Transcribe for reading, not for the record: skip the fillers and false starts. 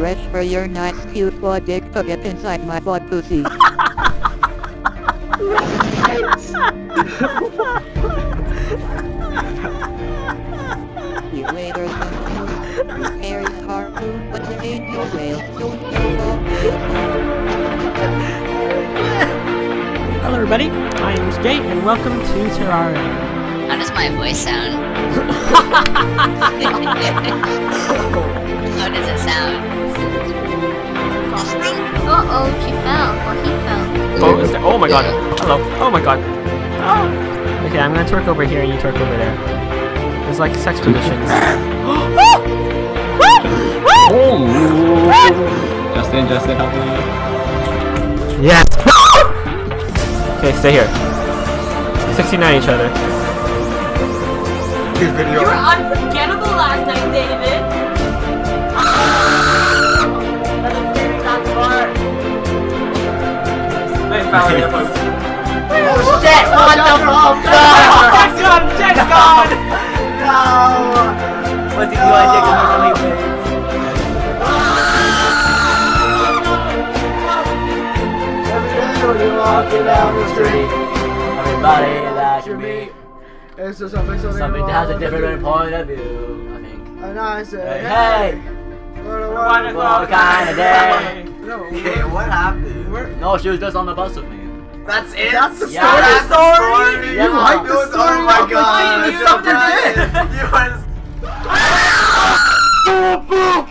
Reach for your nice cute butt dick to get inside my butt pussy. You later than you carry harpoon, but you ain't no whale, so you Hello everybody, my name is Jay, and welcome to Terraria. How does my voice sound? How does it sound? Uh-oh, she fell. Or he fell. Oh my god. Hello. Oh my god. Oh. Okay, I'm gonna twerk over here and you twerk over there. There's like sex positions. Justin, help me. Yes! Okay, stay here. 69 each other. You were unforgettable last night, David! Nice power here, folks. Oh shit! What the fuck? Jack's gone! Jack's gone! No! What's he doing? Every day when you're walking down the street, Everybody that you meet. it's just something Something that has a different point of view, I think. And I say, Hey! what a Wonderful kind of day! No, Hey, what happened? No, she was just on the bus with me. that's it? That's the Yeah, that's the story! You like the story? Oh my god! You sucked her dick! You was...